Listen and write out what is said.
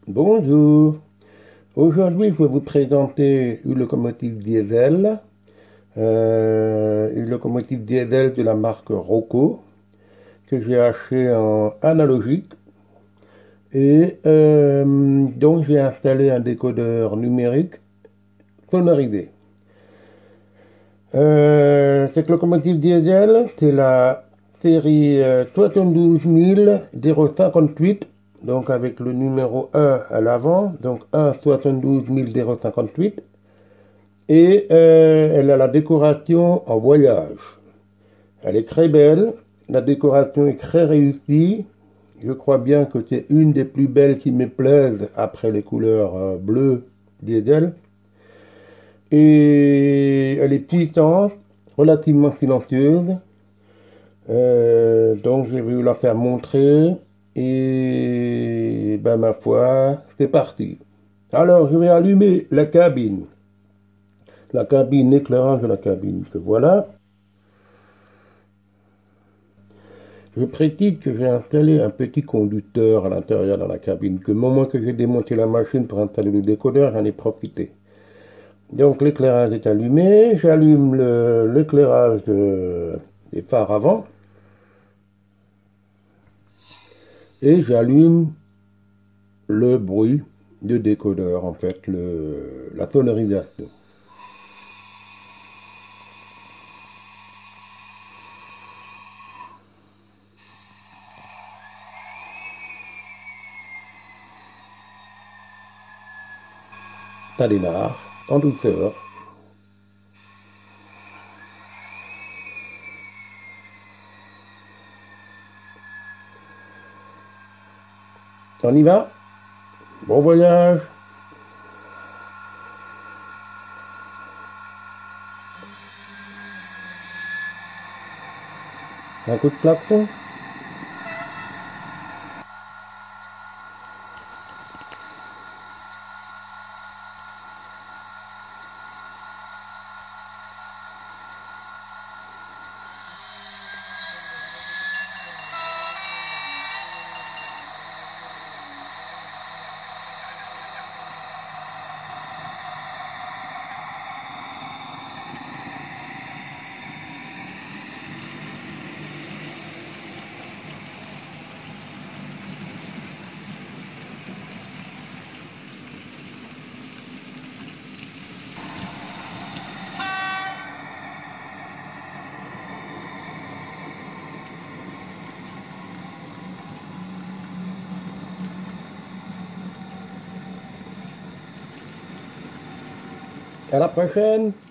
Bonjour, aujourd'hui je vais vous présenter une locomotive diesel, de la marque Rocco que j'ai acheté en analogique et donc j'ai installé un décodeur numérique sonorisé. Cette locomotive diesel, c'est la série 72058, donc avec le numéro 1 à l'avant, donc 1 72058, et elle a la décoration en voyage. Elle est très belle, la décoration est très réussie, je crois bien que c'est une des plus belles qui me plaisent après les couleurs bleues diesel. Et elle est puissante, relativement silencieuse. Donc j'ai voulu la faire montrer. Et ben ma foi, c'est parti. Alors je vais allumer la cabine. L'éclairage de la cabine, que voilà. Je précise que j'ai installé un petit conducteur à l'intérieur de la cabine, que au moment que j'ai démonté la machine pour installer le décodeur, j'en ai profité. Donc l'éclairage est allumé, j'allume l'éclairage des phares avant et j'allume le bruit de décodeur, en fait, la sonorisation. Ça démarre en douceur. On y va. Bon voyage. Un coup de klaxon. À la prochaine.